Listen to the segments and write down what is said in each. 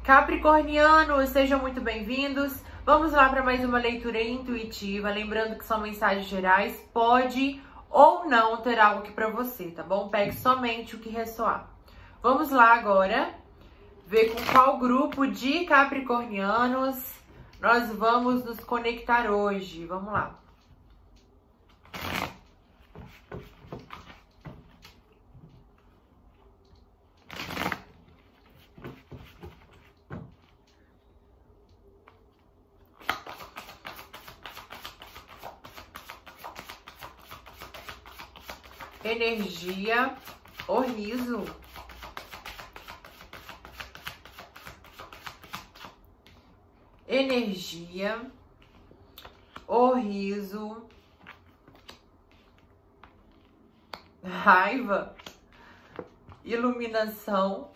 Capricornianos, sejam muito bem-vindos. Vamos lá para mais uma leitura intuitiva. Lembrando que são mensagens gerais, pode ou não ter algo aqui para você, tá bom? Pegue somente o que ressoar. Vamos lá agora ver com qual grupo de capricornianos nós vamos nos conectar hoje. Vamos lá. Energia, o riso. Energia, o riso. Raiva, iluminação.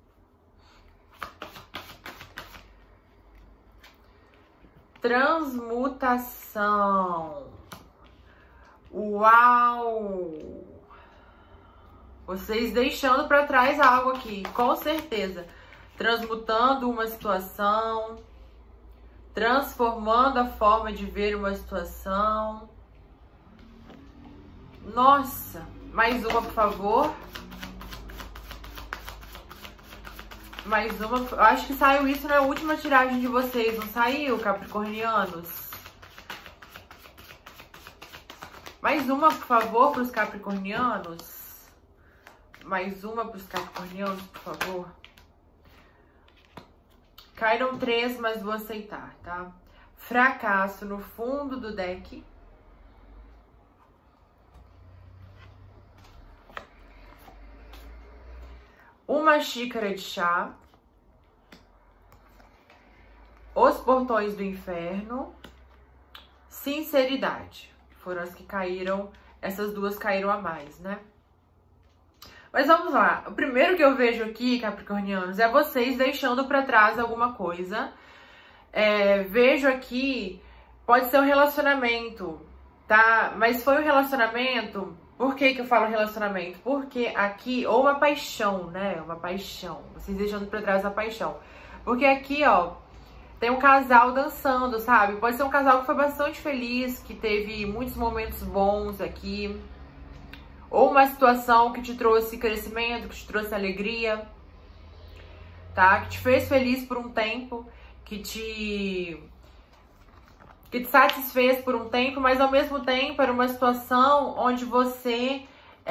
Transmutação. Uau! Vocês deixando para trás algo aqui, com certeza. Transmutando uma situação, transformando a forma de ver uma situação. Nossa, mais uma, por favor. Mais uma. Eu acho que saiu isso na última tiragem de vocês, não saiu, capricornianos? Mais uma, por favor, para os capricornianos. Mais uma para os capricornianos, por favor. Caíram 3, mas vou aceitar, tá? Fracasso no fundo do deck. Uma xícara de chá. Os portões do inferno. Sinceridade. Foram as que caíram. Essas duas caíram a mais, né? Mas vamos lá. O primeiro que eu vejo aqui, capricornianos, é vocês deixando para trás alguma coisa. Vejo aqui, pode ser um relacionamento, tá? Mas foi um relacionamento. Por que eu falo relacionamento? Porque aqui, ou uma paixão, né? Uma paixão. Vocês deixando para trás a paixão. Porque aqui, ó, tem um casal dançando, sabe? Pode ser um casal que foi bastante feliz, que teve muitos momentos bons aqui. Ou uma situação que te trouxe crescimento, que te trouxe alegria, tá? Que te fez feliz por um tempo, que te satisfez por um tempo, mas ao mesmo tempo era uma situação onde você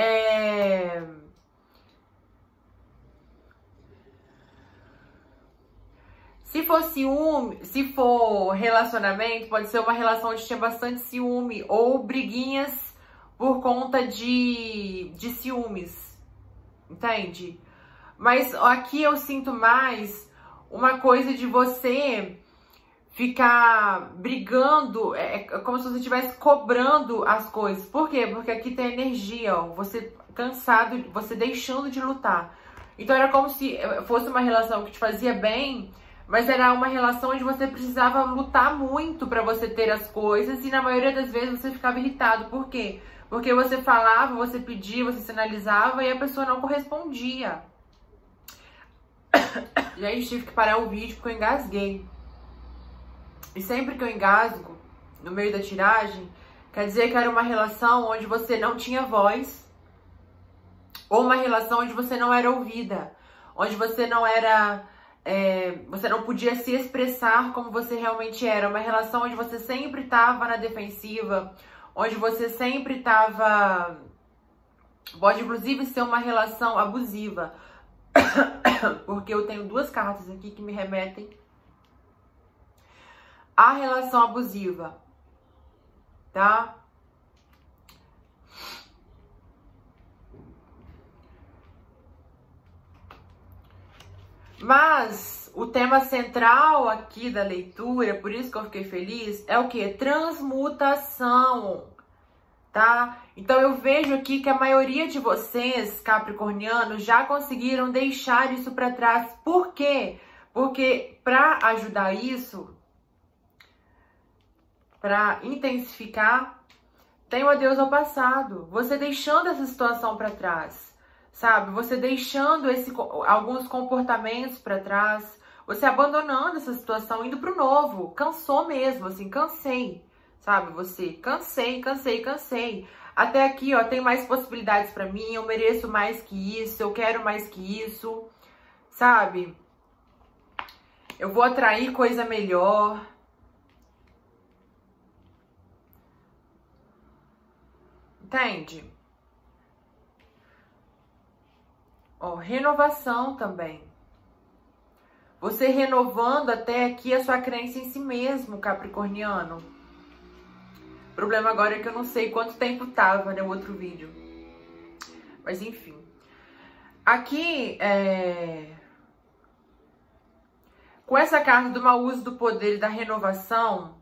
se for ciúme, se for relacionamento, pode ser uma relação onde tinha bastante ciúme ou briguinhas por conta de ciúmes, entende? Mas aqui eu sinto mais uma coisa de você ficar brigando, é como se você estivesse cobrando as coisas. Por quê? Porque aqui tem energia, ó, você cansado, você deixando de lutar. Então era como se fosse uma relação que te fazia bem, mas era uma relação onde você precisava lutar muito para você ter as coisas e na maioria das vezes você ficava irritado. Por quê? Porque você falava, você pedia, você sinalizava e a pessoa não correspondia. Gente, tive que parar o vídeo porque eu engasguei. E sempre que eu engasgo, no meio da tiragem, quer dizer que era uma relação onde você não tinha voz. Ou uma relação onde você não era ouvida. Onde você não era... você não podia se expressar como você realmente era. Uma relação onde você sempre estava na defensiva, onde você sempre estava... Pode inclusive ser uma relação abusiva. Porque eu tenho 2 cartas aqui que me remetem à relação abusiva, tá? Mas o tema central aqui da leitura, por isso que eu fiquei feliz, é o quê? Transmutação, tá? Então eu vejo aqui que a maioria de vocês, capricornianos, já conseguiram deixar isso para trás. Por quê? Porque para ajudar isso, para intensificar, tem o adeus ao passado. Você deixando essa situação para trás, sabe? Você deixando alguns comportamentos para trás, Você abandonando essa situação, indo pro novo. Cansou mesmo, assim, cansei. Sabe, você? Cansei. Até aqui, ó, tem mais possibilidades pra mim, eu mereço mais que isso, eu quero mais que isso, sabe? Eu vou atrair coisa melhor. Entende? Ó, renovação também. Você renovando até aqui a sua crença em si mesmo, capricorniano. O problema agora é que eu não sei quanto tempo tava, né, o outro vídeo. Mas enfim. Aqui, com essa carta do mau uso do poder e da renovação,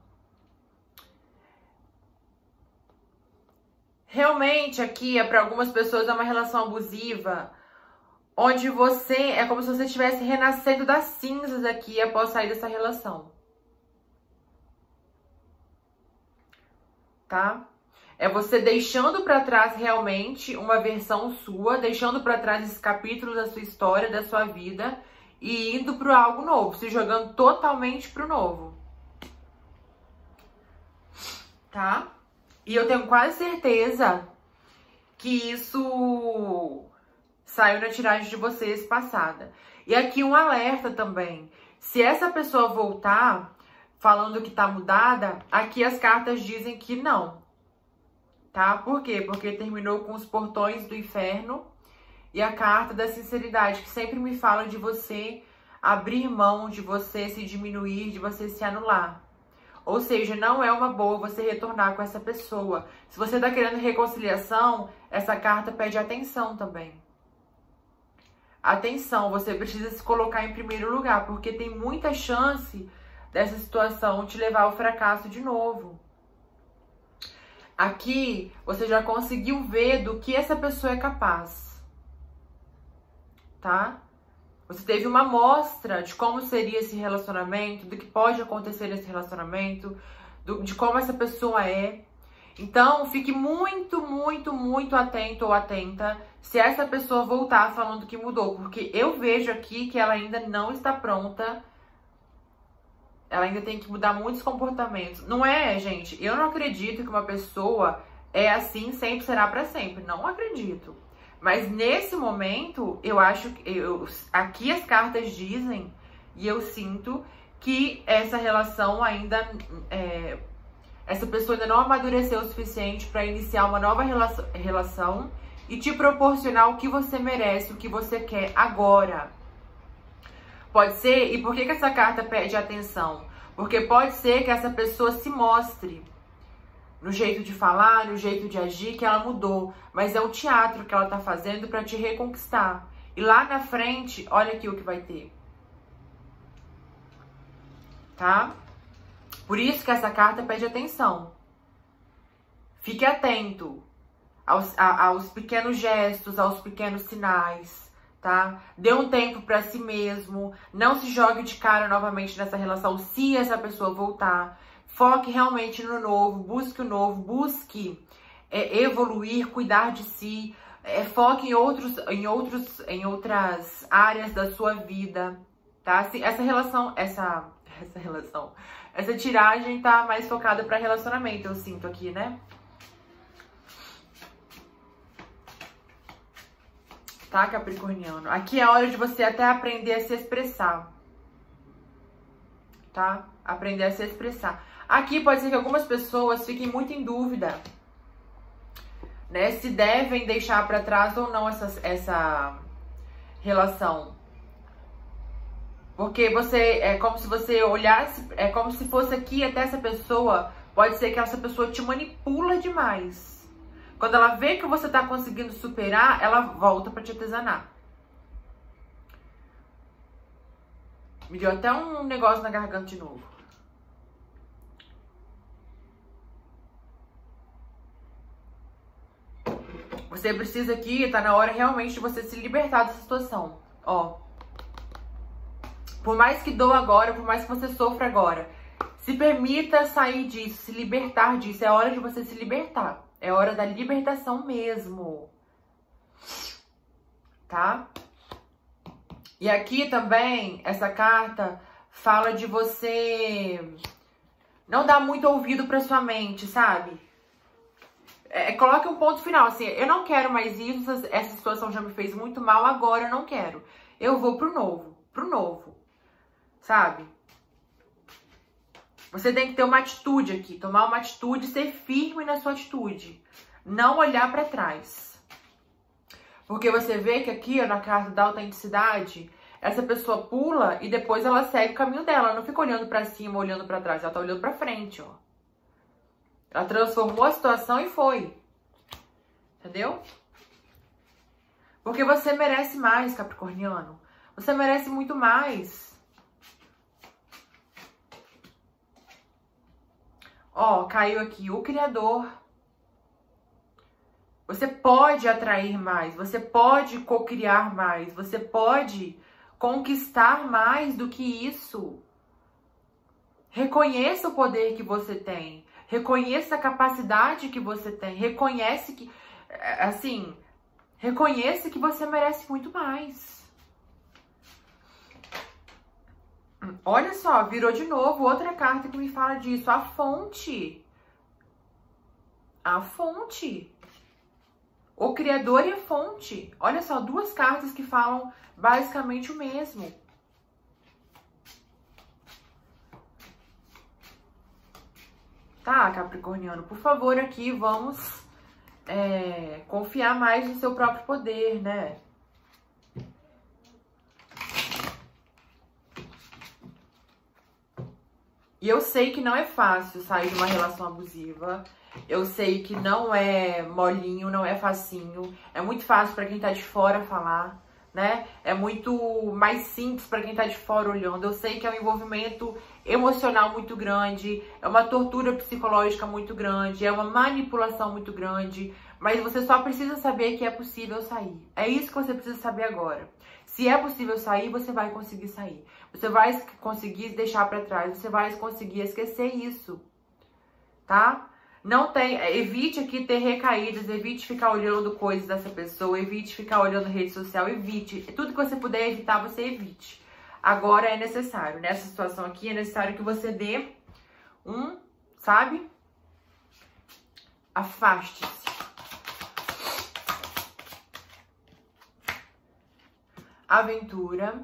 realmente aqui para algumas pessoas é uma relação abusiva, onde você, é como se você estivesse renascendo das cinzas aqui após sair dessa relação. Tá? É você deixando pra trás realmente uma versão sua, deixando pra trás esses capítulos da sua história, da sua vida e indo pro algo novo, se jogando totalmente pro novo. Tá? E eu tenho quase certeza que isso saiu na tiragem de vocês passada. E aqui um alerta também. Se essa pessoa voltar falando que tá mudada, aqui as cartas dizem que não, tá? Por quê? Porque terminou com os portões do inferno e a carta da sinceridade, que sempre me fala de você abrir mão, de você se diminuir, de você se anular. Ou seja, não é uma boa você retornar com essa pessoa. Se você tá querendo reconciliação, essa carta pede atenção também. Atenção, você precisa se colocar em primeiro lugar, porque tem muita chance dessa situação te levar ao fracasso de novo. Aqui, você já conseguiu ver do que essa pessoa é capaz, tá? Você teve uma amostra de como seria esse relacionamento, do que pode acontecer nesse relacionamento, de como essa pessoa é. Então, fique muito, muito, muito atento ou atenta se essa pessoa voltar falando que mudou, porque eu vejo aqui que ela ainda não está pronta. Ela ainda tem que mudar muitos comportamentos. Não é, gente? Eu não acredito que uma pessoa é assim, sempre será pra sempre. Não acredito. Mas nesse momento, eu acho que... aqui as cartas dizem, e eu sinto, que essa relação ainda... essa pessoa ainda não amadureceu o suficiente pra iniciar uma nova relação e te proporcionar o que você merece, o que você quer agora. Pode ser, e por que essa carta pede atenção? Porque pode ser que essa pessoa se mostre no jeito de falar, no jeito de agir, que ela mudou. Mas é o teatro que ela tá fazendo pra te reconquistar. E lá na frente, olha aqui o que vai ter. Tá? Por isso que essa carta pede atenção. Fique atento aos pequenos gestos, aos pequenos sinais. Tá? Dê um tempo pra si mesmo, não se jogue de cara novamente nessa relação se essa pessoa voltar. Foque realmente no novo, busque o novo, busque evoluir, cuidar de si, foque em outras áreas da sua vida, tá? Essa tiragem tá mais focada para relacionamento, eu sinto aqui, né? Tá, capricorniano? Aqui é a hora de você até aprender a se expressar. Tá? Aprender a se expressar. Aqui pode ser que algumas pessoas fiquem muito em dúvida, né? Se devem deixar pra trás ou não essa relação. Porque é como se você olhasse, é como se fosse aqui até essa pessoa, pode ser que essa pessoa te manipula demais. Quando ela vê que você tá conseguindo superar, ela volta pra te atazanar. Me deu até um negócio na garganta de novo. Você precisa aqui, tá na hora realmente de você se libertar dessa situação. Ó. Por mais que doa agora, por mais que você sofra agora, se permita sair disso, se libertar disso. É hora de você se libertar. É hora da libertação mesmo. Tá? E aqui também, essa carta fala de você não dar muito ouvido pra sua mente, sabe? Coloque um ponto final, assim, eu não quero mais isso, essa situação já me fez muito mal, agora eu não quero. Eu vou pro novo, sabe? Você tem que ter uma atitude aqui, tomar uma atitude, ser firme na sua atitude. Não olhar pra trás. Porque você vê que aqui, ó, na carta da autenticidade, essa pessoa pula e depois ela segue o caminho dela. Ela não fica olhando pra cima, olhando pra trás. Ela tá olhando pra frente, ó. Ela transformou a situação e foi. Entendeu? Porque você merece mais, capricorniano. Você merece muito mais. Ó, caiu aqui o Criador. Você pode atrair mais, você pode cocriar mais, você pode conquistar mais do que isso. Reconheça o poder que você tem. Reconheça a capacidade que você tem. Reconhece que, assim, reconheça que você merece muito mais. Olha só, virou de novo outra carta que me fala disso. A fonte. A fonte. O Criador e a fonte. Olha só, duas cartas que falam basicamente o mesmo. Tá, capricorniano, por favor, aqui vamos confiar mais no seu próprio poder, né? E eu sei que não é fácil sair de uma relação abusiva. Eu sei que não é molinho, não é facinho. É muito fácil pra quem tá de fora falar, né? É muito mais simples pra quem tá de fora olhando. Eu sei que é um envolvimento emocional muito grande, é uma tortura psicológica muito grande, é uma manipulação muito grande, mas você só precisa saber que é possível sair. É isso que você precisa saber agora. Se é possível sair, você vai conseguir sair. Você vai conseguir deixar pra trás, você vai conseguir esquecer isso, tá? Não tem, evite aqui ter recaídas, evite ficar olhando coisas dessa pessoa, evite ficar olhando rede social, evite. Tudo que você puder evitar, você evite. Agora é necessário, nessa situação aqui, é necessário que você dê sabe? Afaste-se. Aventura.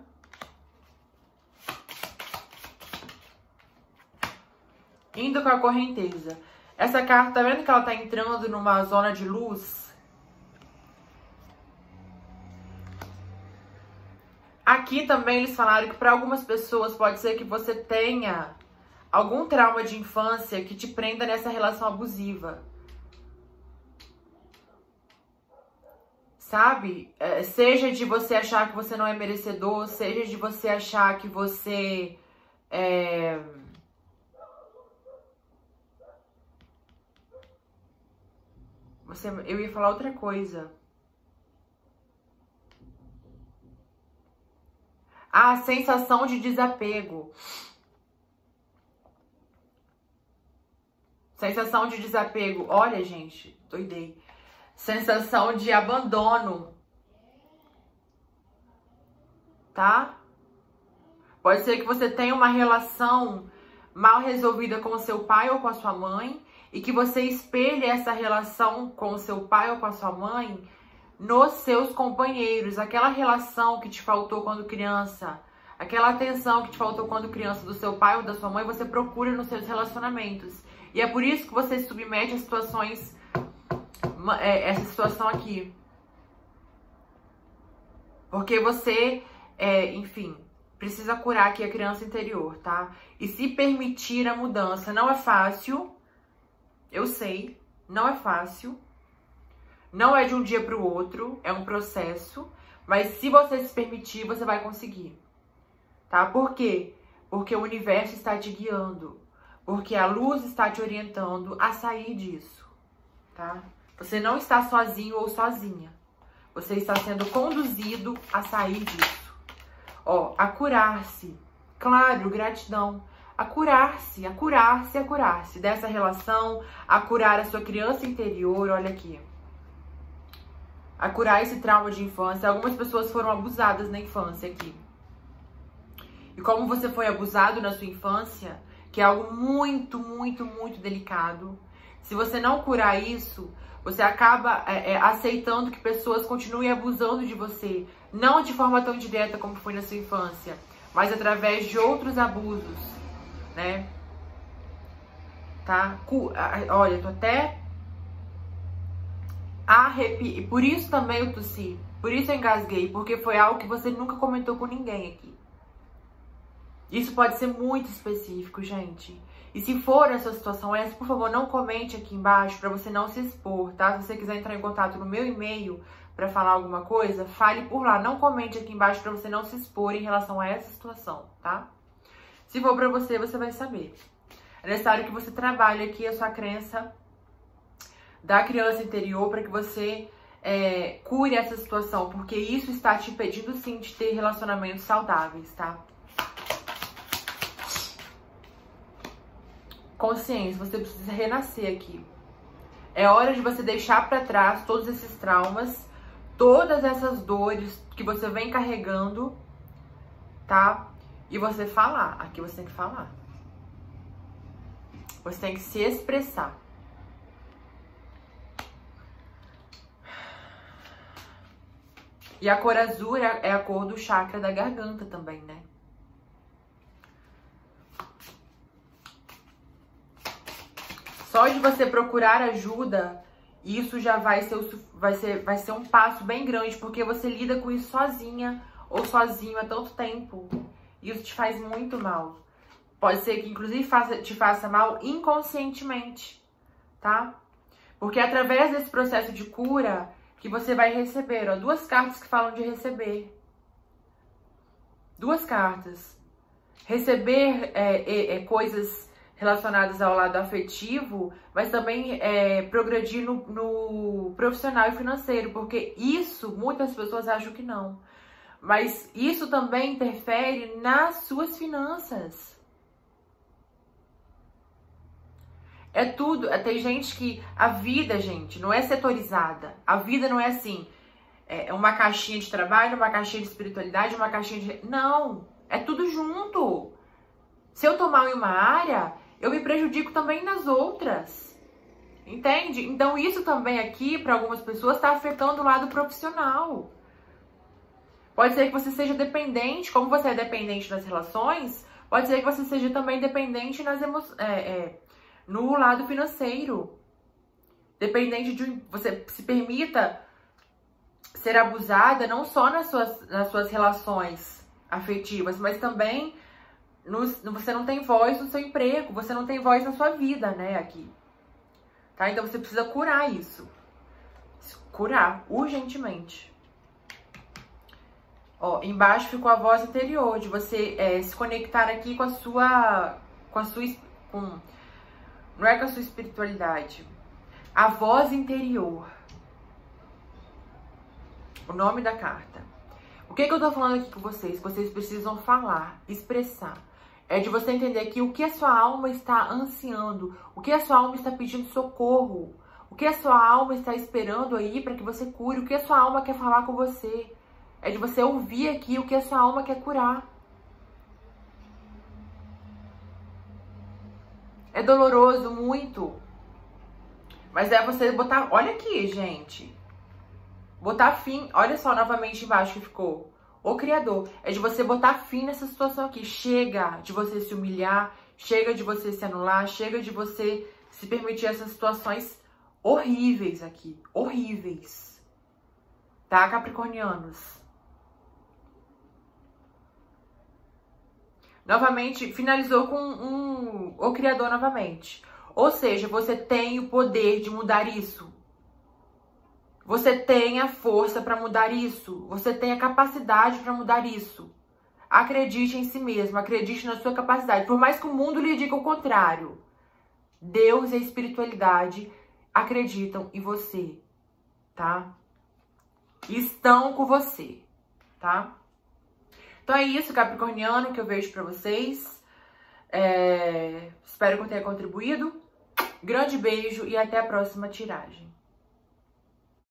Indo com a correnteza. Essa carta, tá vendo que ela tá entrando numa zona de luz? Aqui também eles falaram que para algumas pessoas pode ser que você tenha algum trauma de infância que te prenda nessa relação abusiva. Sabe? Seja de você achar que você não é merecedor, seja de você achar que você eu ia falar outra coisa. Ah, sensação de desapego. Sensação de desapego. Olha, gente, doidei. Sensação de abandono. Tá? Pode ser que você tenha uma relação mal resolvida com o seu pai ou com a sua mãe e que você espelhe essa relação com o seu pai ou com a sua mãe nos seus companheiros. Aquela relação que te faltou quando criança, aquela atenção que te faltou quando criança do seu pai ou da sua mãe, você procura nos seus relacionamentos. E é por isso que você se submete a situações, essa situação aqui. Porque você, enfim, precisa curar aqui a criança interior, tá? E se permitir a mudança. Não é fácil, eu sei, não é fácil. Não é de um dia para o outro, é um processo. Mas se você se permitir, você vai conseguir, tá? Por quê? Porque o universo está te guiando. Porque a luz está te orientando a sair disso, tá? Você não está sozinho ou sozinha. Você está sendo conduzido a sair disso. Ó, a curar-se. Claro, gratidão. A curar-se, a curar-se, a curar-se dessa relação, a curar a sua criança interior, olha aqui. A curar esse trauma de infância. Algumas pessoas foram abusadas na infância aqui. e como você foi abusado na sua infância, que é algo muito, muito, muito delicado. Se você não curar isso, você acaba aceitando que pessoas continuem abusando de você, não de forma tão direta como foi na sua infância, mas através de outros abusos, né? Tá? Olha, tô até arrepiada. Por isso também eu tossi, por isso eu engasguei, porque foi algo que você nunca comentou com ninguém aqui. Isso pode ser muito específico, gente. E se for essa situação, por favor, não comente aqui embaixo para você não se expor, tá? Se você quiser entrar em contato no meu e-mail para falar alguma coisa, fale por lá. Não comente aqui embaixo para você não se expor em relação a essa situação, tá? Se for para você, você vai saber. É necessário que você trabalhe aqui a sua crença da criança interior para que você cure essa situação, porque isso está te impedindo sim de ter relacionamentos saudáveis, tá? Consciência, você precisa renascer aqui. É hora de você deixar para trás todos esses traumas, todas essas dores que você vem carregando, tá? E você falar. Aqui você tem que falar. Você tem que se expressar. E a cor azul é a cor do chakra da garganta também, né? Só de você procurar ajuda, isso já vai ser um passo bem grande, porque você lida com isso sozinha ou sozinho há tanto tempo. Isso te faz muito mal. Pode ser que, inclusive, te faça mal inconscientemente, tá? Porque é através desse processo de cura que você vai receber, ó, 2 cartas que falam de receber. 2 cartas. Receber coisas relacionadas ao lado afetivo, mas também progredir no profissional e financeiro, porque isso muitas pessoas acham que não. Mas isso também interfere nas suas finanças. É tudo. Tem gente que a vida, gente, não é setorizada. A vida não é assim. É uma caixinha de trabalho, uma caixinha de espiritualidade, uma caixinha de... Não. É tudo junto. Se eu tô mal em uma área, eu me prejudico também nas outras. Entende? Então isso também aqui, para algumas pessoas, está afetando o lado profissional. Pode ser que você seja dependente, como você é dependente nas relações, pode ser que você seja também dependente nas no lado financeiro. Dependente de... Você se permita ser abusada não só nas suas relações afetivas, mas também você não tem voz no seu emprego, você não tem voz na sua vida, né, aqui. Tá? Então você precisa curar isso. Curar, urgentemente. Ó, embaixo ficou a voz interior, de você se conectar aqui com a sua... não é com a sua espiritualidade. A voz interior. O nome da carta. O que eu tô falando aqui com vocês? Vocês precisam falar, expressar. É de você entender aqui o que a sua alma está ansiando, o que a sua alma está pedindo socorro, o que a sua alma está esperando aí para que você cure, o que a sua alma quer falar com você. É de você ouvir aqui o que a sua alma quer curar. É doloroso, muito. Mas é você botar... Olha aqui, gente. Botar fim... Olha só novamente embaixo que ficou. O Criador. É de você botar fim nessa situação aqui. Chega de você se humilhar. Chega de você se anular. Chega de você se permitir essas situações horríveis aqui. Horríveis. Tá, capricornianos? Novamente, finalizou com o Criador novamente. Ou seja, você tem o poder de mudar isso. Você tem a força para mudar isso. Você tem a capacidade para mudar isso. Acredite em si mesmo, acredite na sua capacidade. Por mais que o mundo lhe diga o contrário. Deus e a espiritualidade acreditam em você, tá? Estão com você, tá? Então é isso, capricorniano, que eu vejo pra vocês. Espero que eu tenha contribuído. Grande beijo e até a próxima tiragem.